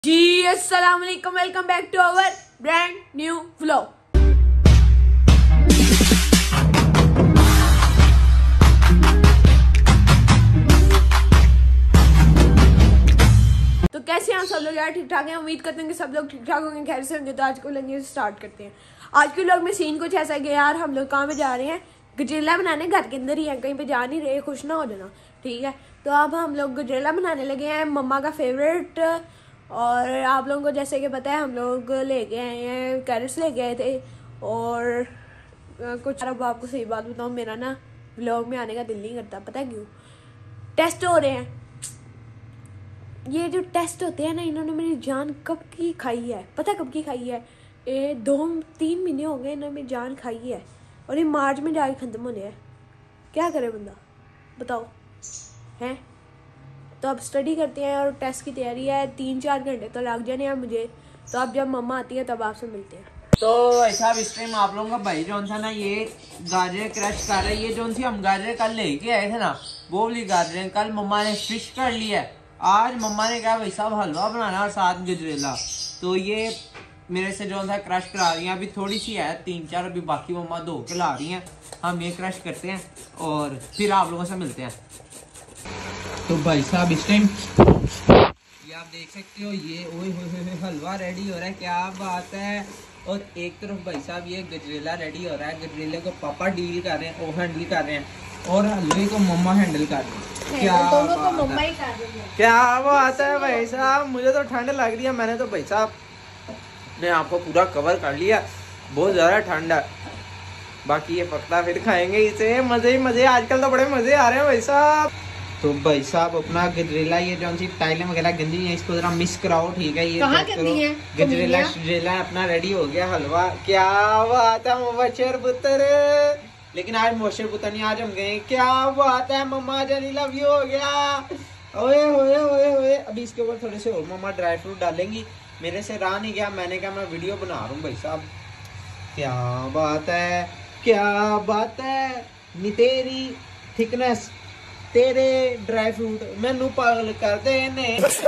जी अस्सलाम वालेकुम, welcome back to our brand new vlog. तो कैसे हैं आप सब लोग यार? ठीक ठाक हैं, उम्मीद करते हैं कि सब लोग ठीक ठाक होंगे, खैर से होंगे। तो आज को लगे स्टार्ट करते हैं। आज के व्लॉग में सीन कुछ ऐसा है कि यार हम लोग कहाँ पे जा रहे हैं? गजरेला बनाने। घर के अंदर ही है, कहीं पे जा नहीं रहे, खुश ना हो जाना, ठीक है। तो अब हम लोग गजरेला बनाने लगे हैं, मम्मा का फेवरेट। और आप लोगों को जैसे कि पता है हम लोग लेके आए हैं, कैरेट्स लेके आए थे। और कुछ अब आपको सही बात बताऊँ, मेरा ना व्लॉग में आने का दिल नहीं करता, पता है क्यों? टेस्ट हो रहे हैं। ये जो टेस्ट होते हैं ना, इन्होंने मेरी जान कब की खाई है, पता है कब की खाई है? 2-3 महीने हो गए इन्होंने मेरी जान खाई है, और ये मार्च में जाके खत्म होने हैं। क्या करे बंदा, बताओ हैं? तो अब स्टडी करते हैं और टेस्ट की तैयारी है। 3-4 घंटे तो लग जाने हैं मुझे। तो अब जब मम्मा आती है तब आपसे मिलते हैं। तो ऐसा इस टाइम आप लोगों का भाई जो था ना, ये गाजर क्रश कर रहा है। ये जो थी हम गाजर कल लेके आए थे ना, वो वाली गाजर कल मम्मा ने फिश कर लिया है। आज मम्मा ने कहा भाई साहब हलवा बनाना और साथ गजरेला। तो ये मेरे से जो था क्रश करा रही हैं। अभी थोड़ी सी है 3-4, अभी बाकी मम्मा धो के ला रही हैं। हम ये क्रश करते हैं और फिर आप लोगों से मिलते हैं। तो भाई साहब इस टाइम ये आप देख सकते हो, ये ओए हलवा रेडी हो रहा है, क्या बात है। और एक तरफ भाई साहब ये गजरेला रेडी हो रहा है। गजरेले को पापा डील कर रहे हैं, वो हैंडल कर रहे हैं, और हलवे को मम्मा हैंडल कर रहे हैं। क्या बात है भाई साहब। मुझे तो ठंड लग रही है, मैंने तो भाई साहब ने आपको पूरा कवर कर लिया। बहुत ज्यादा ठंड है। बाकी ये पकड़ा फिर खाएंगे इसे, मजे ही मजे। आजकल तो बड़े मजे आ रहे हैं भाई साहब। तो भाई साहब अपना गजरेला, ये जो सी टाइलें वगैरह गंदी है, इसको जरा मिस कराओ, ठीक है? ये गजरेला अपना रेडी हो गया। हलवा क्या बात है मुबशर पुत्र। लेकिन आज मुबशर पुत्र नहीं, आज हम गए। क्या बात है मम्मा जानी लव यू हो गया। ओए होए होए होए। अभी इसके ऊपर थोड़े से और मम्मा ड्राई फ्रूट डालेंगी। मेरे से रहा नहीं गया, मैंने कहा मैं वीडियो बना रहा हूँ भाई साहब। क्या बात है, क्या बात है। नी तेरी थिकनेस, तेरे ड्राई फ्रूट मैनू पागल कर देने।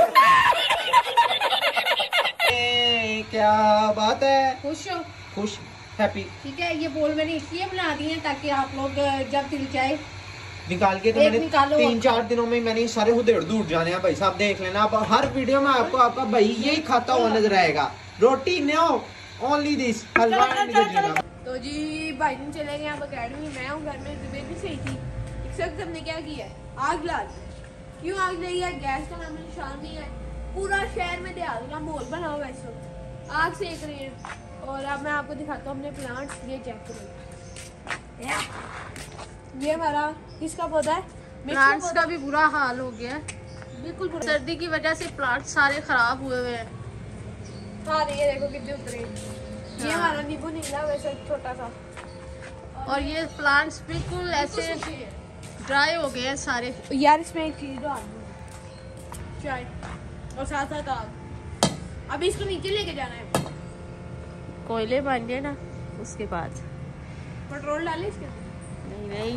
क्या बात है। खुश हो? खुश, हैप्पी। ठीक है, ये बोल मैंने इसलिए बना दी है ताकि आप लोग जब दिल चाहे निकाल के। तो मैंने 3-4 दिनों में मैंने सारे उधेड़ दूर जाने हैं भाई साहब, देख लेना। अब हर वीडियो में आपको आपका भाई यही खाता हुआ नजर आएगा। Roti no only this halwa and gajrela. तो जी भाई दिन चले गए अब अकेडमी। मैं हूँ घर में, तबीयत भी सही थी। इस वक्त हमने क्या किया है? आग ला दी। क्यों आग लगी है? गैस का नाम निशान नहीं है। पूरा शहर में देहात का माहौल बना हुआ है इस वक्त, आग सेक रहे हैं। और अब मैं आपको दिखाता हूँ अपने प्लांट्स। ये चेक करो, ये हमारा किसका पौधा है? प्लांट्स का भी बुरा हाल हो गया है, बिल्कुल बुरा। सर्दी की वजह से प्लांट सारे खराब हुए हुए हैं। हाँ ये देखो कितने उतरे। ये हमारा नींबू निकला वैसे छोटा सा, और ये प्लांट्स बिल्कुल ऐसे ड्राई हो गए हैं सारे। यार इसमें एक चीज डाल दूँ, चाय और साथ साथ आग। अभी इसको नीचे लेके जाना है, कोयले बन गए ना, उसके बाद पेट्रोल डाले इसके। नहीं।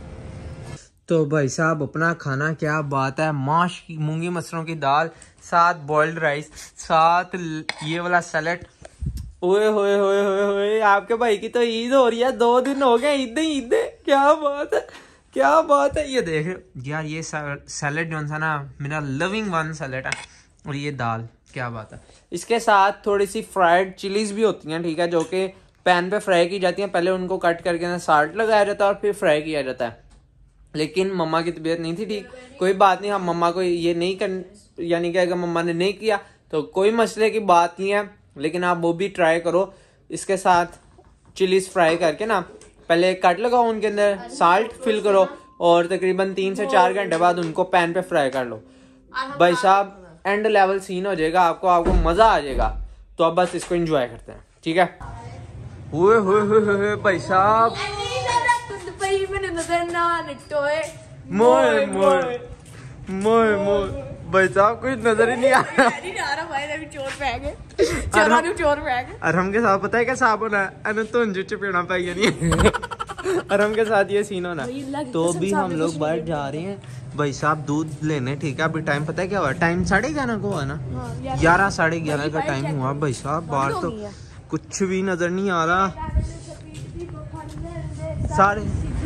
तो भाई साहब अपना खाना क्या बात है। माश की मूंगी मसरों की दाल, साथ बॉइल्ड राइस, साथ ये वाला सैलेड। ओए होए होए होए होए। आपके भाई की तो ईद हो रही है, 2 दिन हो गए ईद ईद। क्या बात है, क्या बात है। ये देख यार, ये सैलेड जो था ना, मेरा लविंग वन सैलेड है। और ये दाल, क्या बात है। इसके साथ थोड़ी सी फ्राइड चिलीज भी होती हैं, ठीक है, जो कि पैन पे फ्राई की जाती हैं। पहले उनको कट करके साल्ट लगाया जाता है और फिर फ्राई किया जाता है। लेकिन मम्मा की तबीयत नहीं थी ठीक, कोई बात नहीं। हम मम्मा को ये नहीं कर, यानी कि अगर मम्मा ने नहीं किया तो कोई मसले की बात नहीं है। लेकिन आप वो भी ट्राई करो। इसके साथ चिलीज फ्राई करके ना, पहले कट लगाओ, उनके अंदर साल्ट फिल करो, और तकरीबन 3 से 4 घंटे बाद उनको पैन पे फ्राई कर लो। भाई साहब एंड लेवल सीन हो जाएगा, आपको मजा आ जाएगा। तो अब बस इसको एंजॉय करते हैं, ठीक है? हुए भाई साहब मोए मोए मोए मोए। भाई साहब कुछ नजर ही नहीं आ रहा। और हम के साथ पता है क्या साहब होना है, तो चपेड़ा पाई नहीं। अरहम के साथ ये सीन होना। भाई अल्लाह की तो कसम भी साहब हम ने लोग कुछ बाहर नहीं जा रहे हैं भाई साहब दूध लेने। ठीक है, अभी टाइम पता है क्या हुआ? टाइम 11:30 को हुआ ना, 11 11:30 का टाइम हुआ भाई साहब। बाहर तो कुछ भी नजर नहीं आ रहा। सारे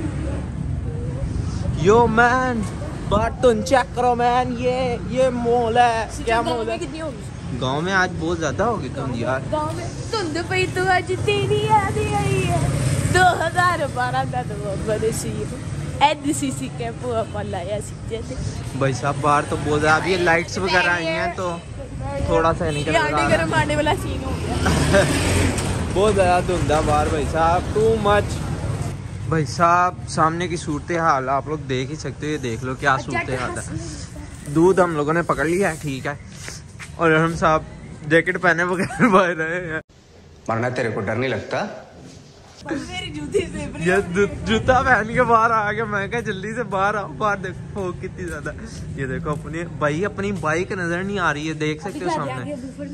यो मैन बात तो चेक करो मैन, ये मॉल है। क्या मॉल है? कितनी होगी गांव में आज बहुत ज्यादा होगी धुंध यार। गांव में धुंध पई तो आज तेरी याद आई है 2012 का तो बरसी एनसीसी कैंप वाला या सीधे भाई साहब बाहर तो बहुत ज्यादा, अभी लाइट्स वगैरह आई हैं तो थोड़ा सा नहीं कर आने गरम आने वाला सीन हो गया। बहुत ज्यादा धुंधा बाहर भाई साहब, टू मच। भाई साहब सामने की सूरत हाल आप लोग देख ही सकते हो, ये देख लो क्या सूरत हाल है। दूध हम लोगों ने पकड़ लिया है, ठीक है, और हम साहब जैकेट पहने बगैर बाहर रहे हैं। मरना तेरे को डर नहीं लगता? मेरी जूती से ये जूता पहन के बाहर आ गया। मैं कहा जल्दी से बाहर आओ, बाहर देखो फोग कितनी ज्यादा। ये देखो अपनी भाई अपनी बाइक नजर नहीं आ रही है, देख सकते हो सामने।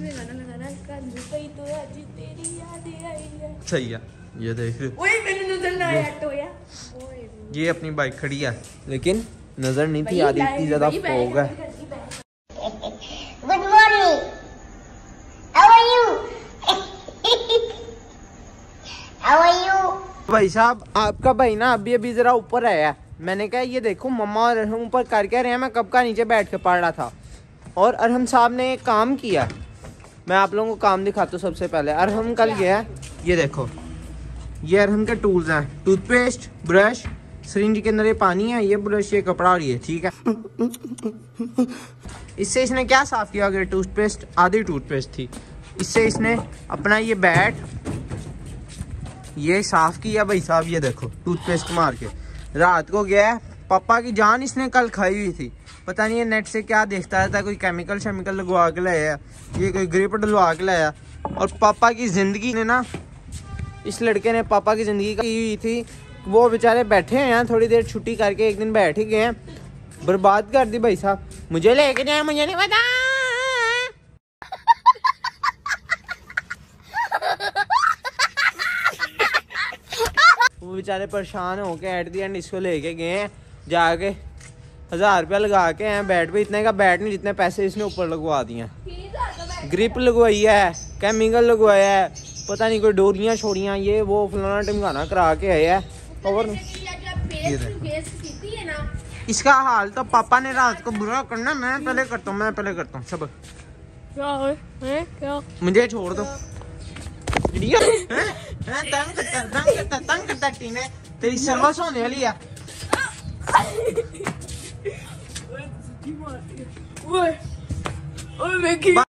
सही है, ये देख ये अपनी बाइक खड़ी है लेकिन नजर नहीं थी आ रही, इतनी ज्यादा फोग है। Good morning, how are you? How are you? भाई साहब आपका भाई ना अभी अभी जरा ऊपर आया। मैंने कहा ये देखो मम्मा और अरहम ऊपर कर क्या रहे हैं, मैं कब का नीचे बैठ के पढ़ रहा था। और अरहम साहब ने एक काम किया, मैं आप लोगों को काम दिखाता हूँ। सबसे पहले अरहम कल गया है, ये देखो ये अरहम के टूल्स हैं, टूथपेस्ट, ब्रश, सिरिंज के अंदर ये पानी है, ये ब्रश, ये कपड़ा और ये, ठीक है। इससे इसने क्या साफ किया? अगर टूथपेस्ट आधी टूथपेस्ट थी, इससे इसने अपना ये बैट ये साफ किया भाई साहब। ये देखो टूथपेस्ट मार के रात को गया है। पापा की जान इसने कल खाई हुई थी, पता नहीं ये नेट से क्या देखता रहता है, कोई केमिकल शेमिकल लगवा के लाया, ये कोई ग्रिप डलवा के लाया। और पापा की जिंदगी ने ना, इस लड़के ने पापा की जिंदगी की हुई थी। वो बेचारे बैठे हैं यहाँ, थोड़ी देर छुट्टी करके एक दिन बैठ ही गए हैं, बर्बाद कर दी भाई साहब। मुझे लेके जाए, मुझे नहीं पता। वो बेचारे परेशान होके एट दी एंड इसको लेके गए हैं, जाके 1000 रुपया लगा के हैं बैट पे। इतने का बैट नहीं जितने पैसे इसने ऊपर लगवा दिए हैं। ग्रिप लगवाई है, केमिकल लगवाया है, पता नहीं कोई डोरियां छोड़ियां, ये वो फलाना टिमकाना करा के आया है। और इसका हाल तो पापा ने रात को बुरा करना। मैं पहले करता हूँ सब। मुझे छोड़ दो। तंग करता टीने, तेरी सर्विस होने वाली है।